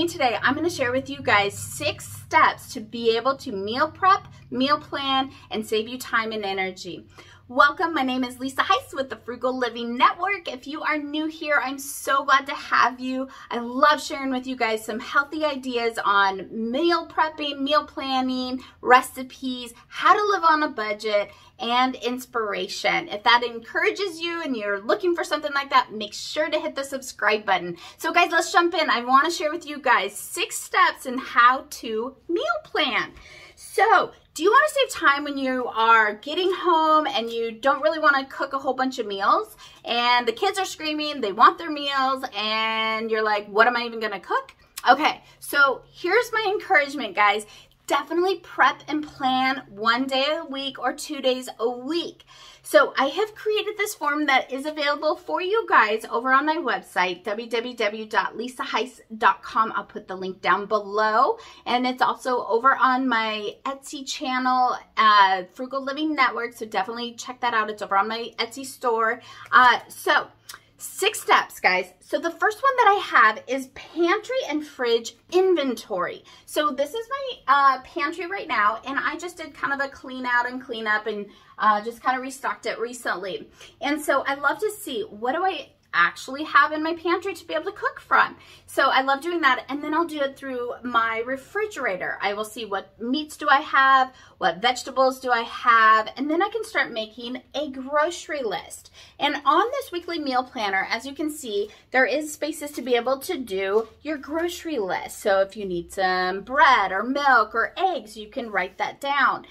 me today. I'm going to share with you guys 6 steps to be able to meal prep, meal plan, and save you time and energy. Welcome, my name is Lisa Hice with the Frugal Living Network. If you are new here, I'm so glad to have you. I love sharing with you guys some healthy ideas on meal prepping, meal planning, recipes, how to live on a budget, and inspiration. If that encourages you and you're looking for something like that, make sure to hit the subscribe button. So guys, let's jump in. I want to share with you guys 6 steps in how to meal plan. So, do you want to save time when you are getting home and you don't really want to cook a whole bunch of meals and the kids are screaming, they want their meals, and you're like, what am I even going to cook? Okay, so here's my encouragement, guys. Definitely prep and plan 1 day a week or 2 days a week. So I have created this form that is available for you guys over on my website, www.lisahice.com. I'll put the link down below. And it's also over on my Etsy channel, Frugal Living Network. So definitely check that out. It's over on my Etsy store. 6 steps, guys. So the first one that I have is pantry and fridge inventory. So this is my pantry right now, and I just did kind of a clean out and clean up and just kind of restocked it recently. And so I love to see, what do I actually have in my pantry to be able to cook from? So I love doing that, and then I'll do it through my refrigerator. I will see what meats do I have, what vegetables do I have, and then I can start making a grocery list. And on this weekly meal planner, as you can see, there is spaces to be able to do your grocery list. So if you need some bread or milk or eggs, you can write that down.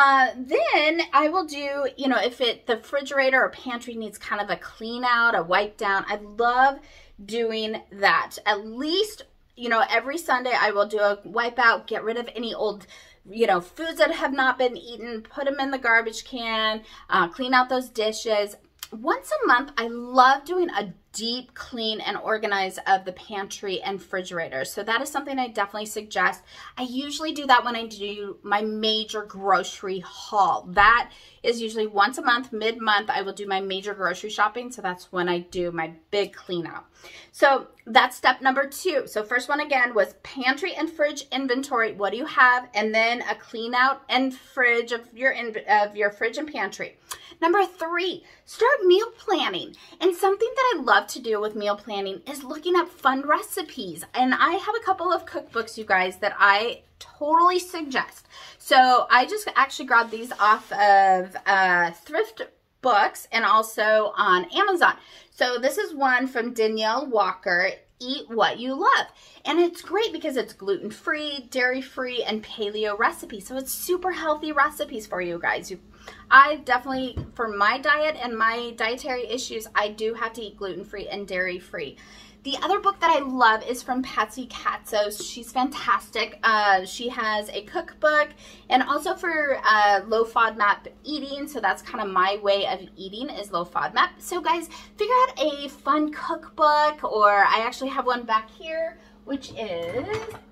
Then I will do, you know, if the refrigerator or pantry needs kind of a clean out, a wipe down, I love doing that. At least, you know, every Sunday I will do a wipe out, get rid of any old, you know, foods that have not been eaten, put them in the garbage can, clean out those dishes. Once a month, I love doing a deep clean and organize of the pantry and refrigerator. So that is something I definitely suggest. I usually do that when I do my major grocery haul. That is usually once a month, mid-month, I will do my major grocery shopping. So that's when I do my big clean out. So that's step number 2. So first one again was pantry and fridge inventory. What do you have? And then a clean out and fridge of your fridge and pantry. Number 3, start meal planning. And something that I love to do with meal planning is looking up fun recipes. And I have a couple of cookbooks, you guys, that I totally suggest. So I just actually grabbed these off of thrift books and also on Amazon. So this is one from Danielle Walker, Eat What You Love. And it's great because it's gluten-free, dairy-free, and paleo recipes. So it's super healthy recipes for you guys. I definitely, for my diet and my dietary issues, I do have to eat gluten-free and dairy-free. The other book that I love is from Patsy Katzos. She's fantastic. She has a cookbook and also for low FODMAP eating. So that's kind of my way of eating is low FODMAP. So guys, figure out a fun cookbook, or I actually have one back here, which is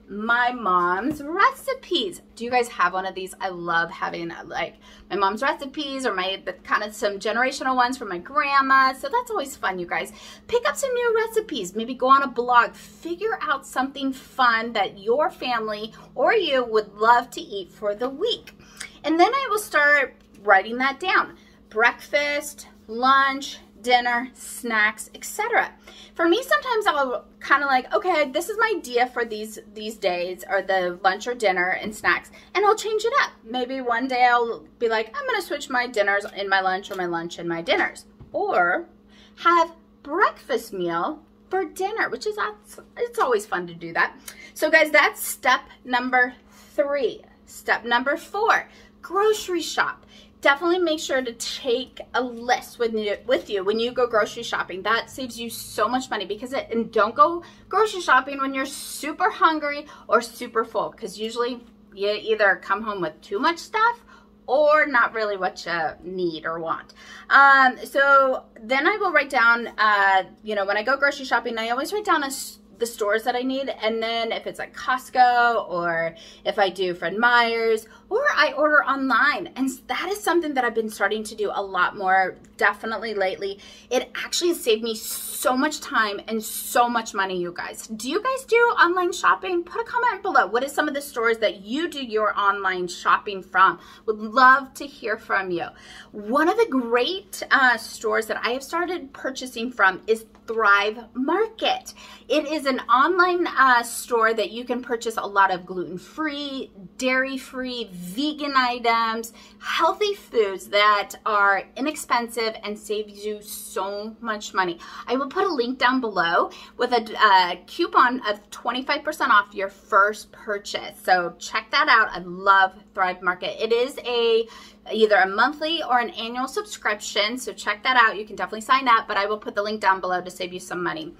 My Mom's Recipes. Do you guys have one of these? I love having like my mom's recipes or the kind of some generational ones from my grandma. So that's always fun, you guys. Pick up some new recipes. Maybe go on a blog. Figure out something fun that your family or you would love to eat for the week. And then I will start writing that down. Breakfast, lunch, dinner, snacks, etc. For me, sometimes I'll kind of like, okay, this is my idea for these days, or the lunch or dinner and snacks, and I'll change it up. Maybe one day I'll be like, I'm going to switch my dinners in my lunch or my lunch in my dinners, or have breakfast meal for dinner, which is, it's always fun to do that. So guys, that's step number 3. Step number 4, grocery shop. Definitely make sure to take a list with you when you go grocery shopping. That saves you so much money and don't go grocery shopping when you're super hungry or super full, because usually you either come home with too much stuff or not really what you need or want. So then I will write down, you know, when I go grocery shopping, I always write down the stores that I need. And then if it's at Costco, or if I do Fred Meyer's, or I order online. And that is something that I've been starting to do a lot more, definitely lately. It actually has saved me so much time and so much money, you guys. Do you guys do online shopping? Put a comment below. What is some of the stores that you do your online shopping from? Would love to hear from you. One of the great stores that I have started purchasing from is Thrive Market. It is an online store that you can purchase a lot of gluten-free, dairy-free, vegan items, healthy foods that are inexpensive and saves you so much money. I will put a link down below with a coupon of 25% off your first purchase. So check that out. I love Thrive Market. It is either a monthly or an annual subscription, so check that out. You can definitely sign up, but I will put the link down below to save you some money.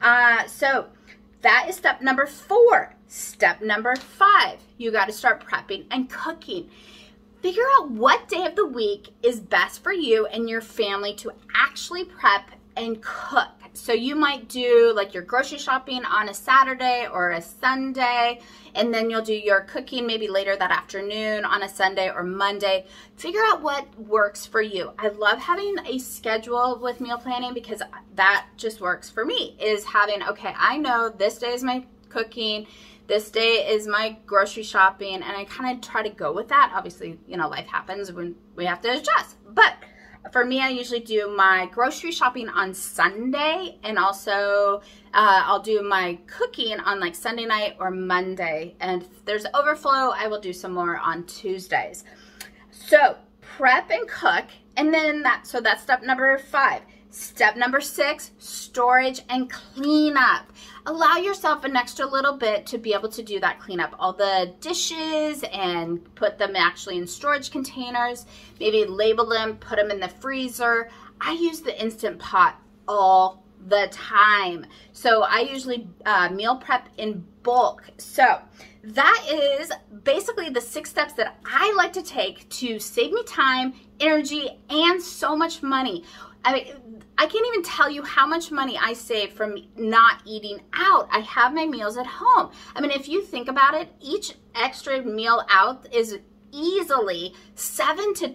So that is step number 4. Step number 5, you got to start prepping and cooking. Figure out what day of the week is best for you and your family to actually prep and cook. So you might do like your grocery shopping on a Saturday or a Sunday, and then you'll do your cooking maybe later that afternoon on a Sunday or Monday. Figure out what works for you. I love having a schedule with meal planning because that just works for me, is having, okay, I know this day is my cooking, this day is my grocery shopping, and I kind of try to go with that. Obviously, you know, life happens when we have to adjust, but for me, I usually do my grocery shopping on Sunday, and also I'll do my cooking on like Sunday night or Monday. And if there's overflow, I will do some more on Tuesdays. So prep and cook, and then that's step number 5. Step number 6, storage and cleanup. Allow yourself an extra little bit to be able to do that cleanup. All the dishes, and put them actually in storage containers. Maybe label them, put them in the freezer. I use the Instant Pot all the time. So I usually meal prep in bulk. So that is basically the 6 steps that I like to take to save me time, energy, and so much money. I mean, I can't even tell you how much money I save from not eating out. I have my meals at home. I mean, if you think about it, each extra meal out is easily $7 to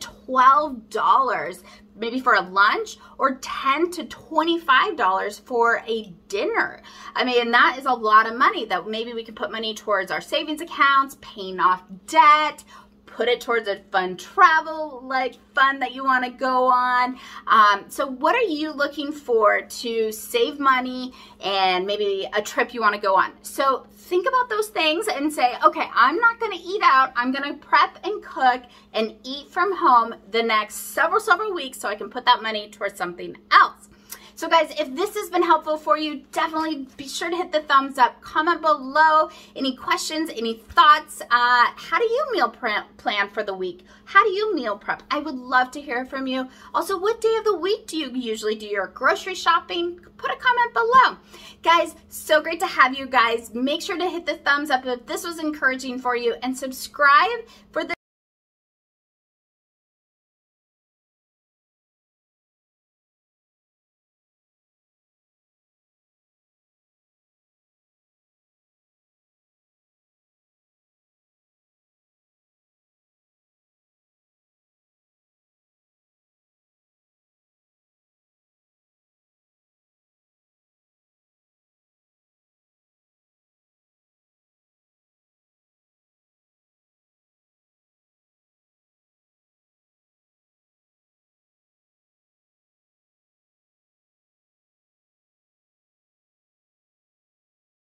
$12, maybe for a lunch, or $10 to $25 for a dinner. I mean, that is a lot of money that maybe we could put money towards our savings accounts, paying off debt, put it towards a fun travel, like fun that you want to go on. So what are you looking for to save money and maybe a trip you want to go on? So think about those things and say, okay, I'm not going to eat out. I'm going to prep and cook and eat from home the next several weeks so I can put that money towards something else. So guys, if this has been helpful for you, definitely be sure to hit the thumbs up. Comment below any questions, any thoughts. How do you meal plan for the week? How do you meal prep? I would love to hear from you. Also, what day of the week do you usually do your grocery shopping? Put a comment below. Guys, so great to have you guys. Make sure to hit the thumbs up if this was encouraging for you, and subscribe for the